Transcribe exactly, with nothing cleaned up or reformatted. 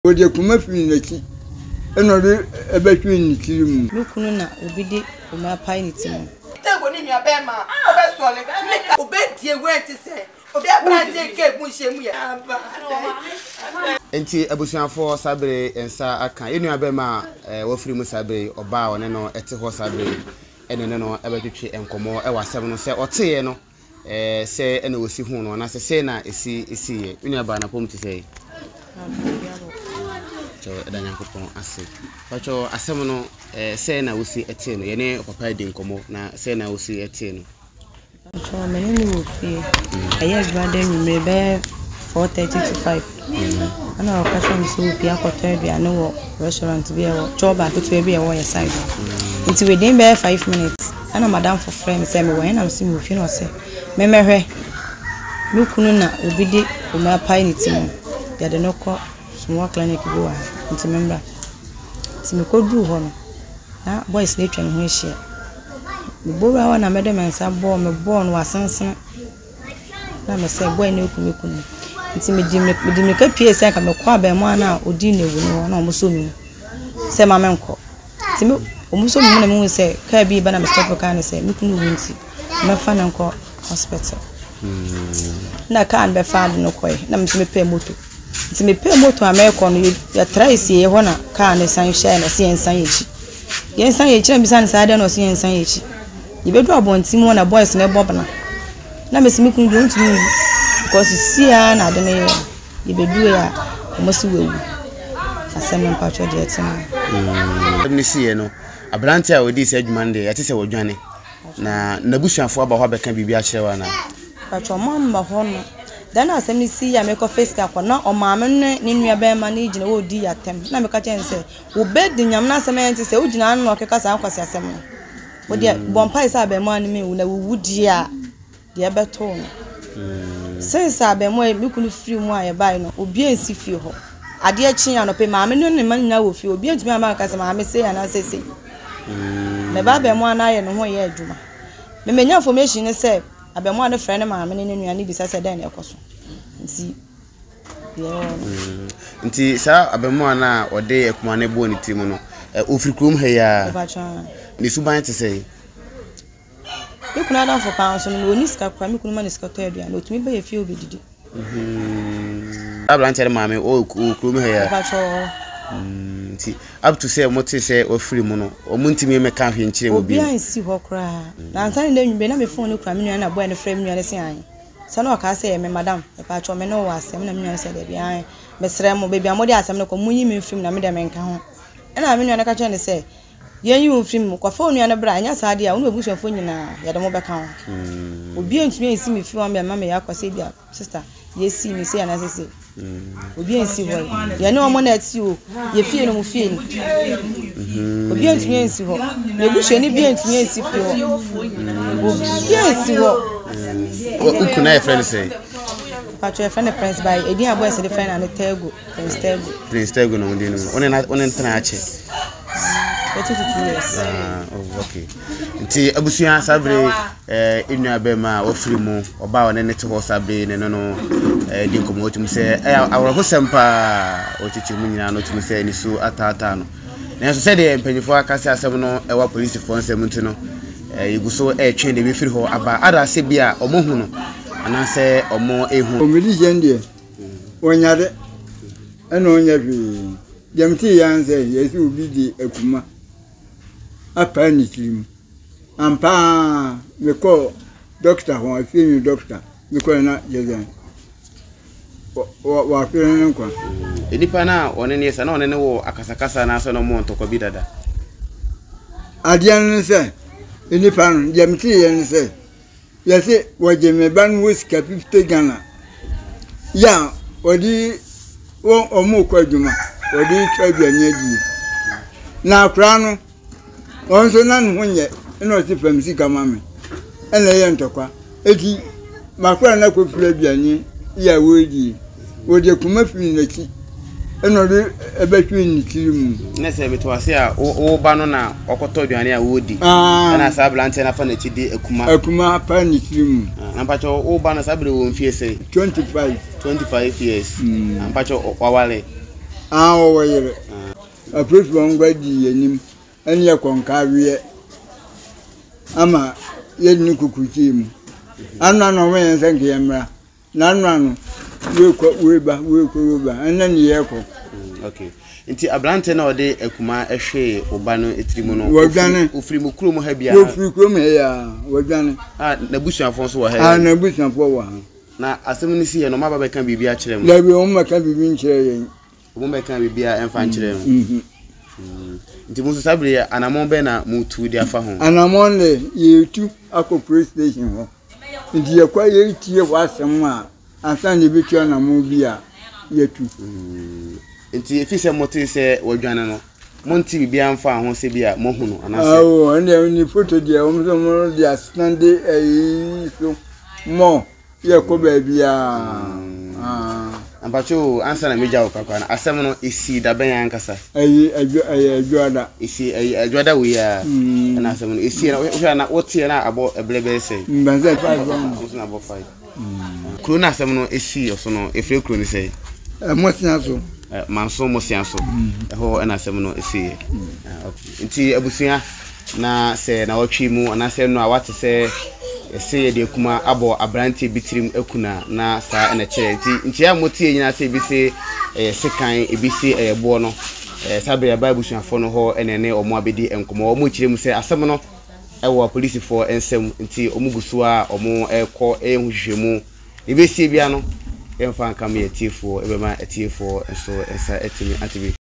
Wo de kuma fi naki eno de ebetwe ni tirimu lukunu na obide o ma pai ni timu tego ni mi abema obe so le obe die wenti se obe abrante ke gun shemu ya enti abusuafo sabre ensa aka enu abema wofiri mu sabre oba one no ete ho sabre ene ne no ebetwetwe enkomo e wasem no se oteye no eh se ene osi hu no na se se na esi esi ye enu aba na pom ti sei cho edanya kopon ase pacho asem no eh se na osi ete no ye ne papa di nkomo na se na osi ete no cho meni ni wo fi ayes brother mi me be four thirty to five ana o ka so mi so bi akoto bi ana wo restaurant bi e wo cho ba to bi e wo ye side nti within be five minutes ana madam for friend say me when am see me fi no say me mehwe lukunu na obide o ma pai ni timu ya de no ko small clinic bi wa nti member ti me ko du ho no na boys na twa ne ho ehia me bora wa na me de mensa bo me bo no wasensen na me say boy na okumi kunu nti me di me di me ka pie say ka me kwa ba mu ana odi na ewu no na o mo so mi say ma me nko ti me o mo so mi na me say ka bi ba na me stop ka na say me kunu wu nti me fa na nko hospital na ka an be fa no koy na me me pay moto nti me pay moto America no ya try sie ho na ka ne san share na sie nsan yechi ye nsan yechi na bi san sa de no sie nsan yechi ye bedu abonti mu na boys na bob na na me simi kun do ntumi because sia na de ne ye bedu ya mo si wewu asem na pacho de etima mm ni sie no abrante a odi se adwuma nde ya tese wodwane na nabusuafo aba ho abeka bibia kyerewa na pacho mamba ho no dan asem ni si ya me ko face ka kwa na o maame ne ni nua be ma na igina wo di yatem na me ka chen se wo be di nyam na asem enti se wo gina no okeka sa akwase asem no wo di bompa isa be ma ni me wo na wo wudi a de beto no since abe mo e mikunu free mu aye bai no obi ensi fie ho ade a chi ya no pe maame no ne man nya wo fie obi entumi ama ka se maame se ya na se se me ba be mo ana ye no ho ye adwuma me menya information ne se abemo ane friend maame ne nua ne bisa se den na ekoso nti nti sa abemo ana ode ekuma ne bo ni timu no ofiri krom he ya ni suban te sei ikuna dan for pounds no oni ska kwa mi kunu ma ne ska to adua no tumi be ye fie obedidi mhm abrante maame o krom he ya nti up to say mo te say ofiri mu no o muntimi me ka hwe nkire mo bi obi ansi ho kra na ansan na nwumbe na me phone kra me nua na boy na frame nua ne se an sa na o ka say me madam e pa cho me no wa asem na me nua say de bi an me sere mo baby amode asem na ko munyi me film na me de me nka ho na me nua na ka cho ne say yen yi film ko phone nua na bra anya sa de a wonu ebusuafo nyina ya de mo be ka ho obi antumi ansi me film me ma me ya kwase bia sister yesi mi say na say say obi ensi ho ye na omo na ati o ye fie no mu fie ni obi entumi ensi ho na ebuhwe ni bi entumi ensi fie ho obi ensi ho ukuna ye friend say patro friend friends by edin abo ese de friend na tego prince tego prince tego no ndi no one na one ntana ache thirty-two years ah oh okay nti abusua sabre eh inu abema ofiri mu oba one ne te ho sabre ne no no eh di nkomo otum se eh awro ho sempa ochichi mu nyina no otum se ni so atata no na so se de mpanyifo akase asem no ewa police force nsem nti no eh iguso eh twen de be firi ho aba ada se bia omo hu no ana se omo ehu omidi jende onyade ena onyabi demti yanze yesu obi di akuma apa ni trim ampa me ko doctor ho afini doctor me ko na jejan wa wa afini nko enipa na one ne yesa na one ne wo akasakasa na so no mo ntoko bi dada adian ne se enipa no demti yen se yese waje me ban wiska fifty Ghana ya odi wo omo ko adwuma odi twaduanya di na akra no onso na no nye ina o ti famsi kama me ena ye ntokwa eti makra na ko fira duanye ya wodi wodi kuma firi na ki ena de ebetwe ni tirimu na se beto ase a wo ba no na okoto duane a wodi na sa blante na fa na chidi akuma akuma pa ni tirimu na mpacho wo ba no sa bre wo mfie se twenty-five twenty-five years na mpacho wawale ah wo yere approach one gbadi yanim ene ye konka wiye ama ye ni kukuchi mu anu anu wen senke yemra na anu anu we ko we ba we ko we ba ene ni ye ko okay nti abrante na ode akuma ehwe oba no etirimu no ofiri mu kuro mu ha bia ofiri kuro mu ya wadwane ah na busuafo so wo ha ah na busuafo wo ha na asem ni si ye no maba be kan bibia kire mu da bi o maka bibi nkire ye o mo be kan bibia emfa nkire mu nti musu sabre anamon be na mutu di afa ho anamon le ye tu akọ police station ho nti ye kwa ye tie wa asem a ansan ne bi tu anamon bi a ye tu nti efise moto se wadwane no monti bibia mfa ho se bia mohunu anase awo ande ni photo dia o mo mo dia stand eh so mo ye ko ba bia ah ampacho ansa na meja okakwa na asem no esi da ben yankasa ayi ajo ayi ajoada esi ayi ajoada we ya na asem no esi na wo na wotie na abo eblebe se mbanza five na abo five kro na asem no esi oso no efre kro ni se emosia so manso mosia so ho na asem no esi nti abusua na se na wotwe mu na se no a wate se ese de kuma abo abrante bitirim ekuna na sa na kire nti ntia motie nyina se bi se eh sekan e bi se eh bo no eh sabe bible suafo no ho enene omo abedi enkomo omo kire mu se asem no ewo police for ensem nti omo busu a omo ekọ ehunhwemu e be sie bia no emfa nkam ye tiefo e be ma tiefo enso ensa etimi atibi